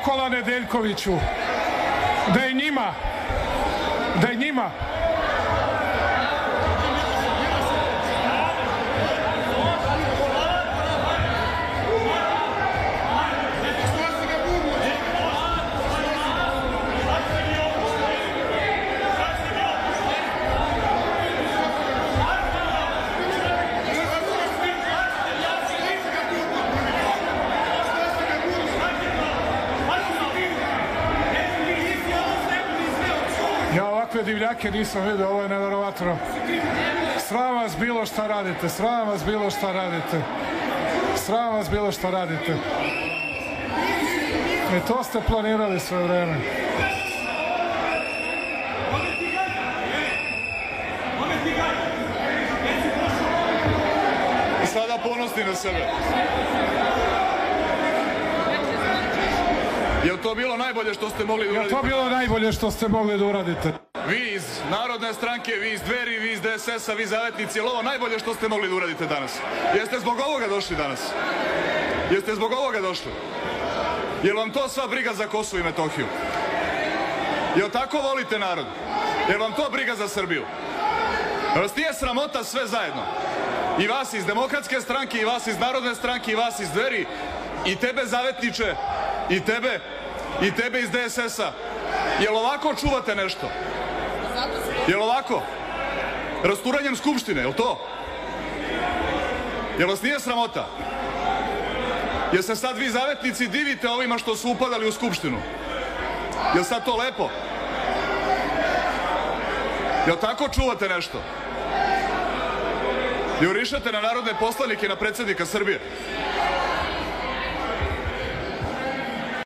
Nikola Nedeljkoviću, da je njima divljake nisam vidio, ovo je neverovatno. Sram vas bilo šta radite, sram vas bilo šta radite. Sram vas bilo šta radite. I to ste planirali sve vreme. I sada ponosni na sebe. Je to bilo najbolje što ste mogli da uradite? Je to bilo najbolje što ste mogli da uradite? Vi iz Narodne stranke, vi iz Dveri, vi iz DSS-a, vi zavetnici, je li ovo najbolje što ste mogli da uradite danas? Jeste zbog ovoga došli danas? Jeste zbog ovoga došli? Je li vam to sva briga za Kosovo i Metohiju? Jel tako volite narod? Je li vam to briga za Srbiju? Jel vas nije sramota sve zajedno? I vas iz Demokratske stranke, i vas iz Narodne stranke, i vas iz Dveri, i tebe zavetniče, i tebe iz DSS-a. Jel ovako čuvate nešto? Jel ovako? Rasturanjem Skupštine, jel to? Jel vas nije sramota? Jel se sad vi zavetnici divite ovima što su upadali u Skupštinu? Jel sad to lepo? Jel tako čuvate nešto? Jurišate na narodne poslanike, na predsjednika Srbije?